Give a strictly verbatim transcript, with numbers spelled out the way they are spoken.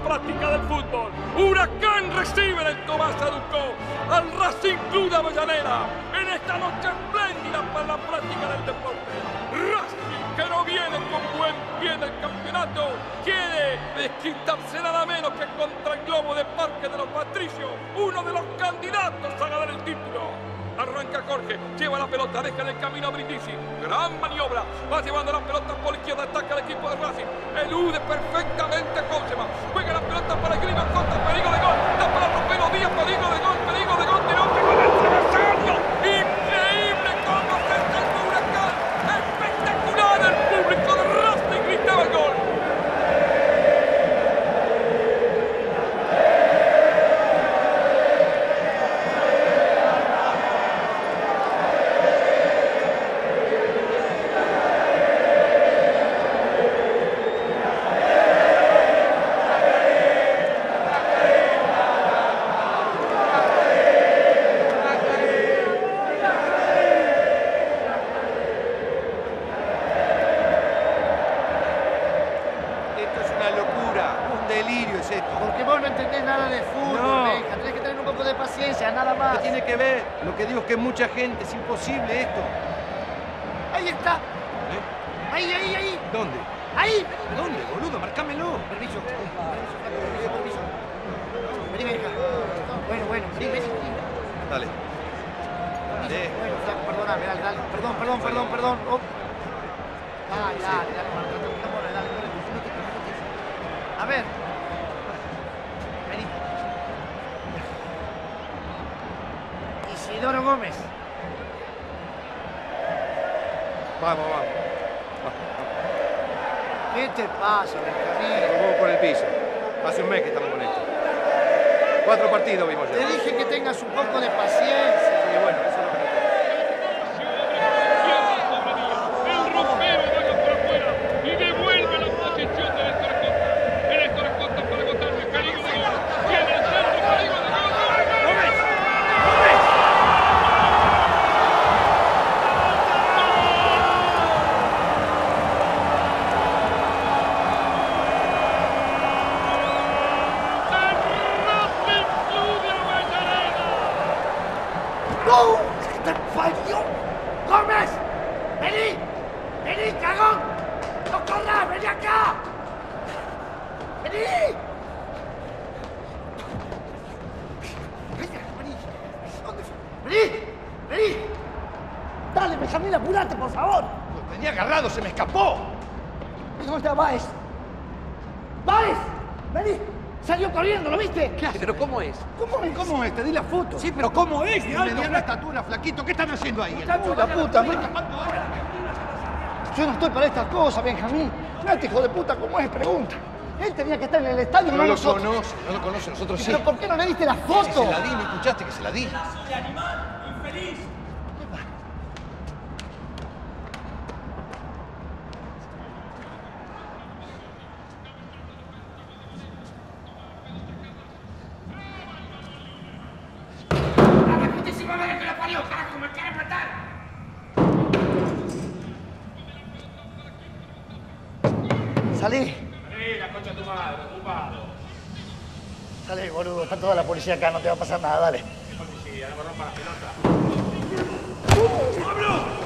práctica del fútbol. Huracán recibe del Tomás Aducó al Racing Club de Avellaneda en esta noche espléndida para la práctica del deporte. Racing, que no viene con buen pie del campeonato, quiere desquitarse nada menos que contra el Globo de Parque de los Patricios, uno de los candidatos a ganar el título. Arranca Jorge, lleva la pelota, deja en el camino a Brindisi. Gran maniobra, va llevando la pelota por izquierda, ataca el equipo de Racing. Elude perfectamente Cosema. Juega la pelota para el Grima Costa, peligro de gol. Da para Romero Díaz, peligro de gol, peligro de gol. Tiró con el travesaño. Increíble cómo se está el Huracán. Espectacular, el público de Racing gritaba el gol. Que mucha gente, es imposible esto. Ahí está. ¿Eh? Ahí, ahí, ahí. ¿Dónde? Ahí. ¿Dónde, boludo? Marcámelo. Permiso. Permiso, permiso. Vení, vení acá. Bueno, bueno, sí, vení. Dale. Dale. Bueno, flaco, perdóname, dale, dale. Perdón, perdón, perdón, perdón. Oh. Dale, dale, dale, dale, dale, dale. A ver. Vení. Isidoro Gómez. Vamos, vamos. ¿Qué te pasa, Benjamín? Vamos por el piso. Hace un mes que estamos con esto. Cuatro partidos vimos ya. Te dije que tengas un poco de paciencia. Sí, bueno, eso es lo que me El ropero vaya por afuera y devuelve la posesión de Néstor Acosta. El Néstor Acosta para agotar el peligro de gol. Tiene el centro, peligro de gol. ¡Gómez! ¡Gómez! ¡No! ¡Te falló! ¡Gómez! ¡Vení! ¡Vení, cagón! ¡No corras! ¡Vení acá! ¡Vení! Venga, vení. ¿Dónde fue? ¡Vení! ¡Vení! Dale, Benjamín, apurate, por favor. Lo tenía agarrado, se me escapó. ¿Dónde está Báez? ¡Báez! ¡Vení! Salió corriendo, ¿lo viste? ¿Qué hace? ¿Pero cómo es? ¿Cómo es? ¿Cómo es? Te di la foto. Sí, pero ¿cómo es? De mediana estatura, flaquito. ¿Qué están haciendo ahí? Muchacho, la puta, madre. Yo no estoy para estas cosas, Benjamín. No, este hijo de puta, ¿cómo es? Pregunta. Él tenía que estar en el estadio, no, no lo nosotros. conoce, no lo conoce, nosotros sí. ¿Pero por qué no le diste la foto? Si se la di, ¿me escuchaste que se la di? ¡Pedazo de animal! ¡Infeliz! Salí. Salí, la concha de tu madre, ocupado. Salí, boludo. Está toda la policía acá, no te va a pasar nada, dale. ¿Qué policía? No me rompa la pelota. ¡Pablo!